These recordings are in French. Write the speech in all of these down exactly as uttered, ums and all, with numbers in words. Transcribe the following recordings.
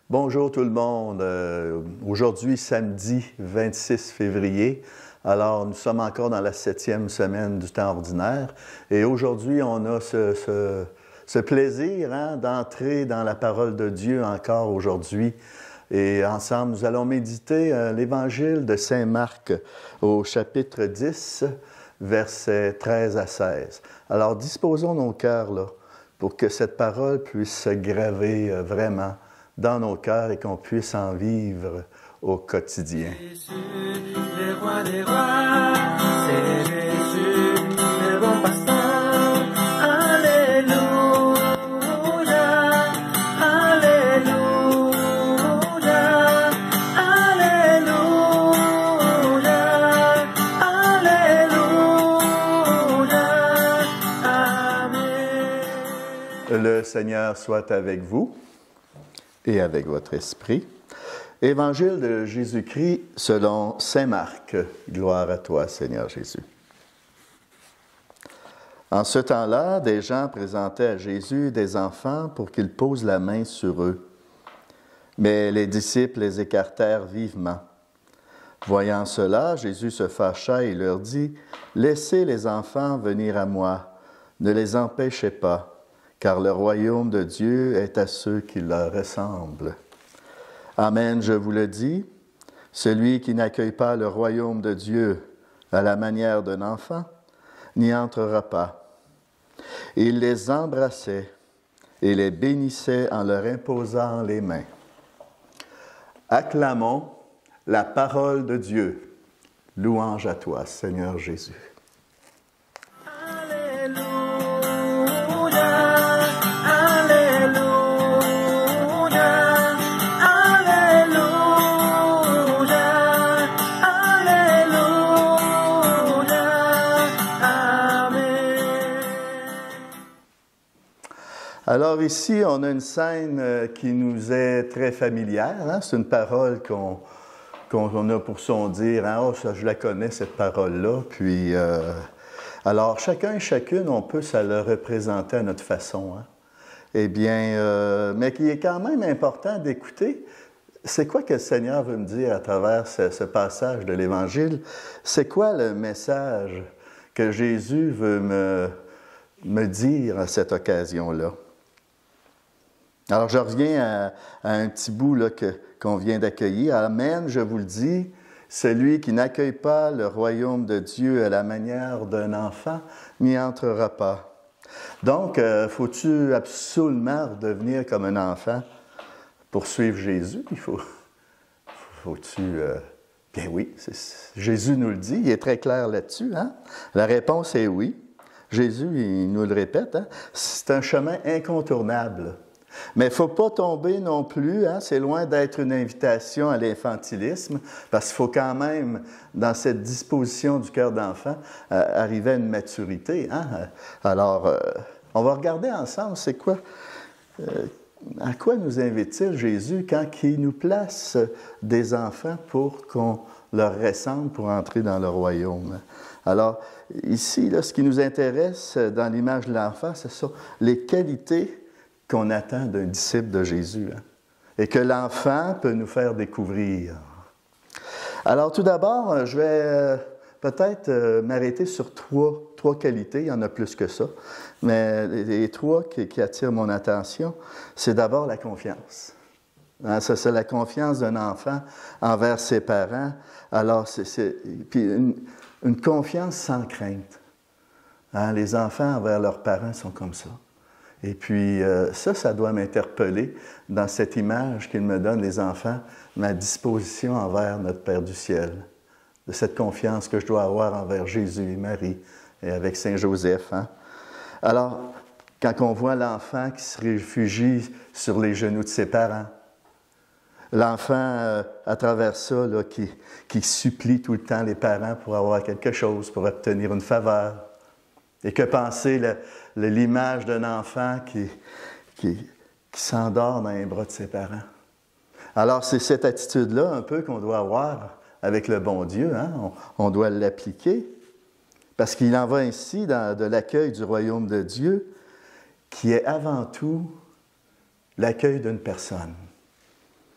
Bonjour tout le monde. Euh, aujourd'hui, samedi vingt-six février. Alors, nous sommes encore dans la septième semaine du temps ordinaire. Et aujourd'hui, on a ce, ce, ce plaisir hein, d'entrer dans la parole de Dieu encore aujourd'hui. Et ensemble, nous allons méditer euh, l'Évangile de saint Marc au chapitre dix, versets treize à seize. Alors, disposons nos cœurs là pour que cette parole puisse se graver euh, vraiment dans nos cœurs et qu'on puisse en vivre au quotidien. Jésus, le roi des rois, c'est Jésus, le bon pasteur. Alléluia, Alléluia, Alléluia, Alléluia, Amen. Le Seigneur soit avec vous et avec votre esprit. Évangile de Jésus-Christ selon saint Marc. Gloire à toi, Seigneur Jésus. En ce temps-là, des gens présentaient à Jésus des enfants pour qu'il pose la main sur eux. Mais les disciples les écartèrent vivement. Voyant cela, Jésus se fâcha et leur dit, « Laissez les enfants venir à moi, ne les empêchez pas. » Car le royaume de Dieu est à ceux qui leur ressemblent. Amen, je vous le dis, celui qui n'accueille pas le royaume de Dieu à la manière d'un enfant n'y entrera pas. Il les embrassait et les bénissait en leur imposant les mains. Acclamons la parole de Dieu. Louange à toi, Seigneur Jésus. Alors ici, on a une scène qui nous est très familière. Hein? C'est une parole qu'on qu'on a pour son dire. Hein? Oh, ça, je la connais, cette parole-là. Puis, euh, alors, chacun et chacune, on peut ça le représenter à notre façon. Hein? Eh bien, euh, mais qui est quand même important d'écouter. C'est quoi que le Seigneur veut me dire à travers ce, ce passage de l'Évangile? C'est quoi le message que Jésus veut me, me dire à cette occasion-là? Alors, je reviens à, à un petit bout là, que, qu'on vient d'accueillir. Amen, je vous le dis, celui qui n'accueille pas le royaume de Dieu à la manière d'un enfant n'y entrera pas. Donc, euh, faut-tu absolument redevenir comme un enfant pour suivre Jésus? Il faut, faut-tu... Euh, bien oui, c'est, Jésus nous le dit, il est très clair là-dessus. Hein? La réponse est oui. Jésus, il nous le répète, hein? C'est un chemin incontournable. Mais il ne faut pas tomber non plus, hein, c'est loin d'être une invitation à l'infantilisme, parce qu'il faut quand même, dans cette disposition du cœur d'enfant, euh, arriver à une maturité. Hein? Alors, euh, on va regarder ensemble, c'est quoi, euh, à quoi nous invite-t-il Jésus quand il nous place des enfants pour qu'on leur ressemble pour entrer dans le royaume. Alors, ici, là, ce qui nous intéresse dans l'image de l'enfant, ce sont les qualités qu'on attend d'un disciple de Jésus, hein, et que l'enfant peut nous faire découvrir. Alors, tout d'abord, je vais euh, peut-être euh, m'arrêter sur trois, trois qualités, il y en a plus que ça, mais les, les trois qui, qui attirent mon attention, c'est d'abord la confiance. Hein, ça, c'est la confiance d'un enfant envers ses parents. Alors, c'est, c'est puis une, une confiance sans crainte. Hein, les enfants envers leurs parents sont comme ça. Et puis, euh, ça, ça doit m'interpeller dans cette image qu'il me donne, les enfants, ma disposition envers notre Père du ciel, de cette confiance que je dois avoir envers Jésus et Marie et avec Saint Joseph. Hein? Alors, quand on voit l'enfant qui se réfugie sur les genoux de ses parents, l'enfant, euh, à travers ça, là, qui, qui supplie tout le temps les parents pour avoir quelque chose, pour obtenir une faveur. Et que penser le, le, l'image d'un enfant qui, qui, qui s'endort dans les bras de ses parents. Alors, c'est cette attitude-là un peu qu'on doit avoir avec le bon Dieu. Hein? On, on doit l'appliquer. Parce qu'il en va ainsi dans, de l'accueil du royaume de Dieu, qui est avant tout l'accueil d'une personne.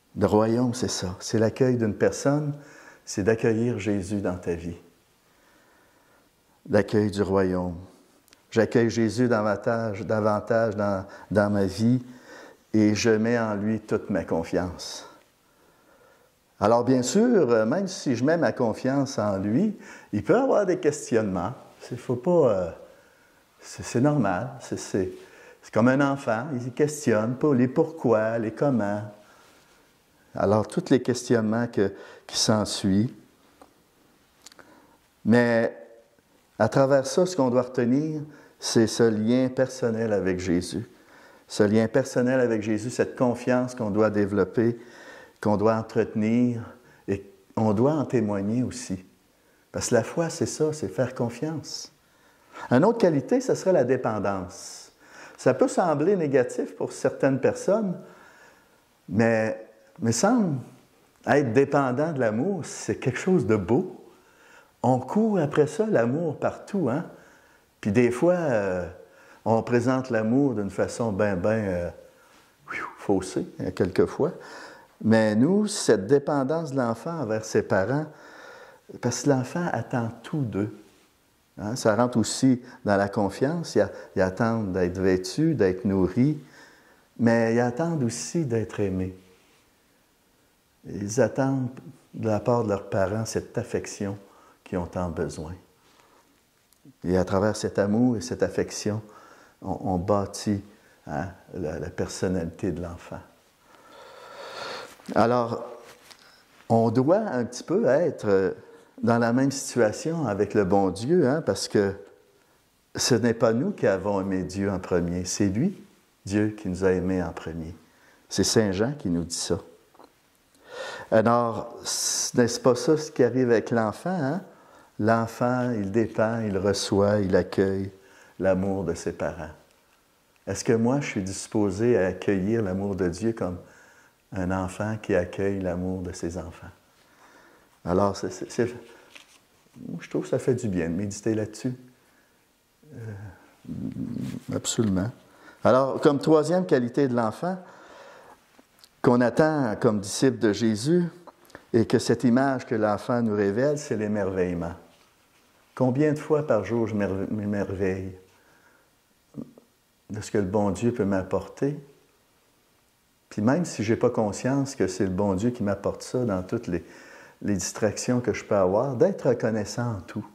Le royaume, c'est ça. C'est l'accueil d'une personne, c'est d'accueillir Jésus dans ta vie. L'accueil du royaume. J'accueille Jésus davantage, davantage dans, dans ma vie et je mets en lui toute ma confiance. Alors bien sûr, même si je mets ma confiance en lui, il peut y avoir des questionnements. Il faut pas... Euh, c'est, c'est normal. C'est, c'est, c'est comme un enfant. Il questionne pas les pourquoi, les comment. Alors, tous les questionnements que, qui s'ensuivent. Mais à travers ça, ce qu'on doit retenir, c'est ce lien personnel avec Jésus. Ce lien personnel avec Jésus, cette confiance qu'on doit développer, qu'on doit entretenir et on doit en témoigner aussi. Parce que la foi, c'est ça, c'est faire confiance. Une autre qualité, ce serait la dépendance. Ça peut sembler négatif pour certaines personnes, mais il me semble être dépendant de l'amour, c'est quelque chose de beau. On court après ça, l'amour, partout, hein? Puis des fois, euh, on présente l'amour d'une façon bien, bien euh, faussée, hein, quelquefois. Mais nous, cette dépendance de l'enfant envers ses parents, parce que l'enfant attend tout d'eux. Hein? Ça rentre aussi dans la confiance. Ils, ils attendent d'être vêtus, d'être nourris, mais ils attendent aussi d'être aimés. Ils attendent de la part de leurs parents cette affection qu'ils ont tant besoin. Et à travers cet amour et cette affection, on, on bâtit hein, la, la personnalité de l'enfant. Alors, on doit un petit peu être dans la même situation avec le bon Dieu, hein, parce que ce n'est pas nous qui avons aimé Dieu en premier, c'est lui, Dieu, qui nous a aimés en premier. C'est Saint Jean qui nous dit ça. Alors, n'est-ce pas ça ce qui arrive avec l'enfant, hein? L'enfant, il dépend, il reçoit, il accueille l'amour de ses parents. Est-ce que moi, je suis disposé à accueillir l'amour de Dieu comme un enfant qui accueille l'amour de ses enfants? Alors, c'est, c'est, c'est, je trouve que ça fait du bien de méditer là-dessus. Euh, absolument. Alors, comme troisième qualité de l'enfant, qu'on attend comme disciple de Jésus, et que cette image que l'enfant nous révèle, c'est l'émerveillement. Combien de fois par jour je m'émerveille de ce que le bon Dieu peut m'apporter? Puis même si je n'ai pas conscience que c'est le bon Dieu qui m'apporte ça dans toutes les, les distractions que je peux avoir, d'être reconnaissant en tout.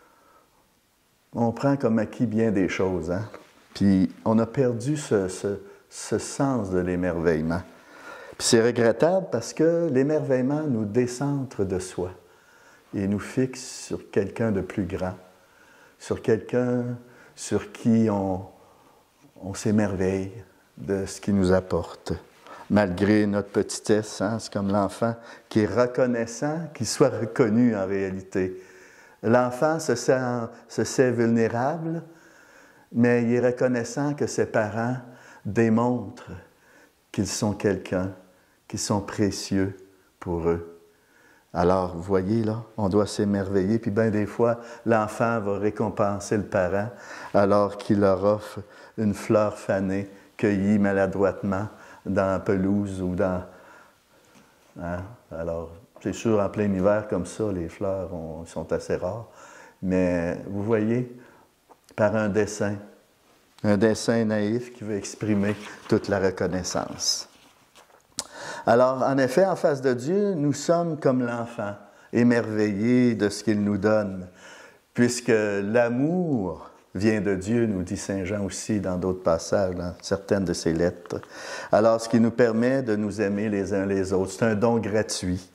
On prend comme acquis bien des choses, hein? Puis on a perdu ce, ce, ce sens de l'émerveillement. Puis c'est regrettable parce que l'émerveillement nous décentre de soi et nous fixe sur quelqu'un de plus grand, sur quelqu'un sur qui on, on s'émerveille de ce qu'il nous apporte. Malgré notre petitesse, hein, c'est comme l'enfant qui est reconnaissant, qu'il soit reconnu en réalité. L'enfant se sait, se sait vulnérable, mais il est reconnaissant que ses parents démontrent qu'ils sont quelqu'un, qu'ils sont précieux pour eux. Alors, vous voyez, là, on doit s'émerveiller, puis bien des fois, l'enfant va récompenser le parent alors qu'il leur offre une fleur fanée, cueillie maladroitement dans la pelouse ou dans... Hein? Alors, c'est sûr, en plein hiver comme ça, les fleurs on, sont assez rares, mais vous voyez, par un dessin, un dessin naïf qui veut exprimer toute la reconnaissance. Alors, en effet, en face de Dieu, nous sommes comme l'enfant, émerveillés de ce qu'il nous donne, puisque l'amour vient de Dieu, nous dit Saint Jean aussi dans d'autres passages, dans certaines de ses lettres. Alors, ce qui nous permet de nous aimer les uns les autres, c'est un don gratuit.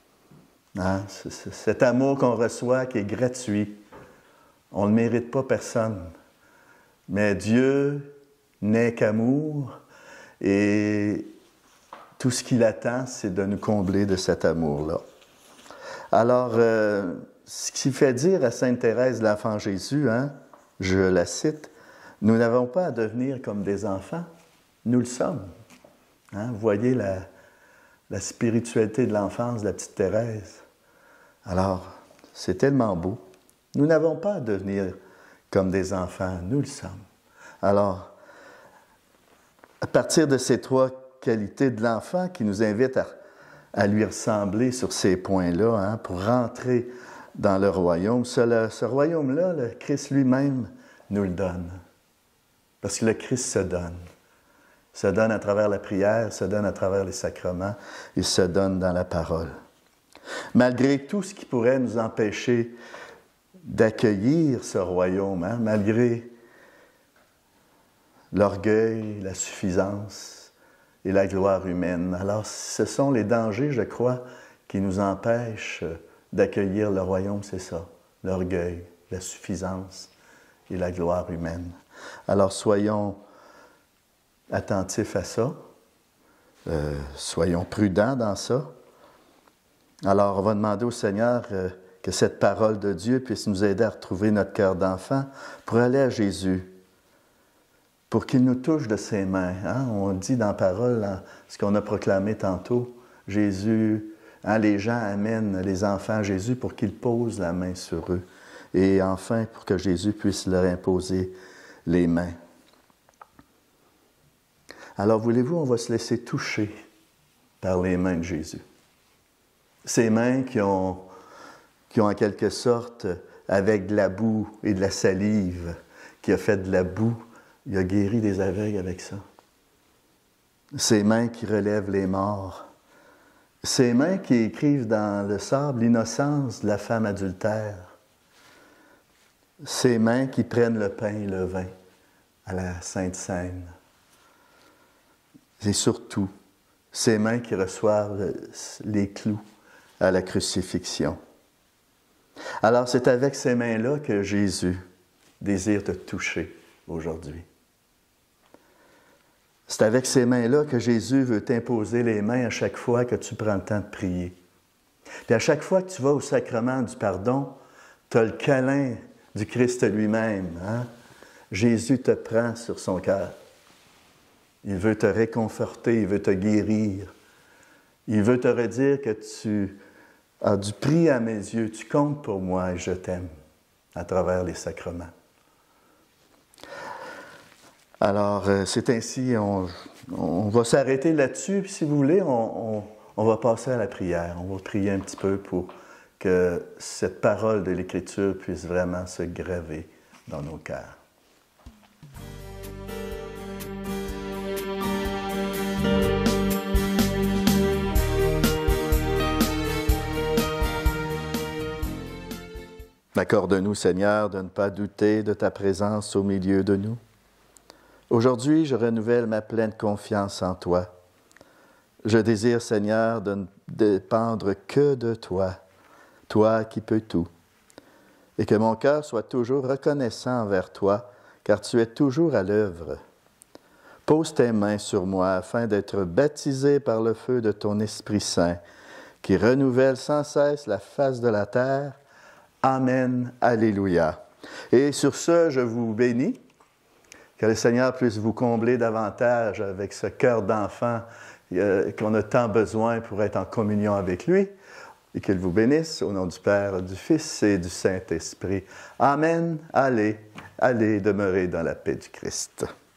Hein? C'est, c'est cet amour qu'on reçoit qui est gratuit. On ne mérite pas personne. Mais Dieu n'est qu'amour et tout ce qu'il attend, c'est de nous combler de cet amour-là. Alors, euh, ce qui fait dire à Sainte Thérèse de l'Enfant Jésus, hein, je la cite, « Nous n'avons pas à devenir comme des enfants, nous le sommes. Hein, » Vous voyez la, la spiritualité de l'enfance de la petite Thérèse. Alors, c'est tellement beau. Nous n'avons pas à devenir comme des enfants, nous le sommes. Alors, à partir de ces trois qualités de l'enfant qui nous invitent à, à lui ressembler sur ces points-là, hein, pour rentrer dans le royaume. Ce, le, ce royaume-là, le Christ lui-même nous le donne. Parce que le Christ se donne. Il se donne à travers la prière, il se donne à travers les sacrements, il se donne dans la parole. Malgré tout ce qui pourrait nous empêcher d'accueillir ce royaume, hein, malgré l'orgueil, la suffisance et la gloire humaine. Alors, ce sont les dangers, je crois, qui nous empêchent d'accueillir le royaume, c'est ça, l'orgueil, la suffisance et la gloire humaine. Alors, soyons attentifs à ça, euh, soyons prudents dans ça. Alors, on va demander au Seigneur euh, que cette parole de Dieu puisse nous aider à retrouver notre cœur d'enfant pour aller à Jésus, pour qu'il nous touche de ses mains. Hein? On dit dans la parole, hein, ce qu'on a proclamé tantôt, Jésus, hein, les gens amènent les enfants à Jésus pour qu'il pose la main sur eux. Et enfin, pour que Jésus puisse leur imposer les mains. Alors, voulez-vous, on va se laisser toucher par les mains de Jésus. Ces mains qui ont, qui ont en quelque sorte, avec de la boue et de la salive, qui a fait de la boue, il a guéri des aveugles avec ça. Ces mains qui relèvent les morts. Ces mains qui écrivent dans le sable l'innocence de la femme adultère. Ces mains qui prennent le pain et le vin à la Sainte Seine. Et surtout, ces mains qui reçoivent les clous à la crucifixion. Alors, c'est avec ces mains-là que Jésus désire te toucher aujourd'hui. C'est avec ces mains-là que Jésus veut t'imposer les mains à chaque fois que tu prends le temps de prier. Puis à chaque fois que tu vas au sacrement du pardon, tu as le câlin du Christ lui-même. Hein? Jésus te prend sur son cœur. Il veut te réconforter, il veut te guérir. Il veut te redire que tu as du prix à mes yeux, tu comptes pour moi et je t'aime à travers les sacrements. Alors, euh, c'est ainsi, on, on va s'arrêter là-dessus, puis si vous voulez, on, on, on va passer à la prière. On va prier un petit peu pour que cette parole de l'Écriture puisse vraiment se graver dans nos cœurs. Accorde-nous, Seigneur, de ne pas douter de ta présence au milieu de nous. Aujourd'hui, je renouvelle ma pleine confiance en toi. Je désire, Seigneur, de ne dépendre que de toi, toi qui peux tout, et que mon cœur soit toujours reconnaissant envers toi, car tu es toujours à l'œuvre. Pose tes mains sur moi afin d'être baptisé par le feu de ton Esprit Saint, qui renouvelle sans cesse la face de la terre. Amen. Alléluia. Et sur ce, je vous bénis. Que le Seigneur puisse vous combler davantage avec ce cœur d'enfant euh, qu'on a tant besoin pour être en communion avec lui. Et qu'il vous bénisse au nom du Père, du Fils et du Saint-Esprit. Amen. Allez, allez demeurer dans la paix du Christ.